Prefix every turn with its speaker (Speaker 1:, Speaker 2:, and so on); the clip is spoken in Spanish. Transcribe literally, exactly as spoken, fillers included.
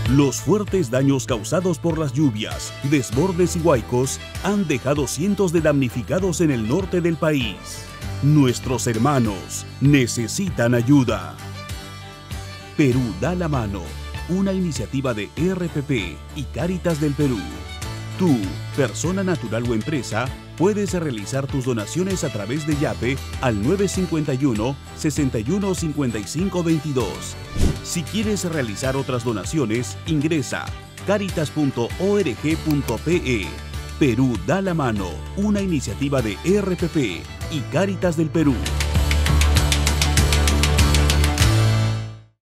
Speaker 1: Los fuertes daños causados por las lluvias, desbordes y huaicos han dejado cientos de damnificados en el norte del país. Nuestros hermanos necesitan ayuda. Perú da la mano, una iniciativa de E R P P y Cáritas del Perú. Tú, persona natural o empresa, puedes realizar tus donaciones a través de Yape al nueve cinco uno, seis uno cinco cinco dos dos. Si quieres realizar otras donaciones, ingresa caritas punto org punto pe. Perú da la mano, una iniciativa de E R P P y Cáritas del Perú.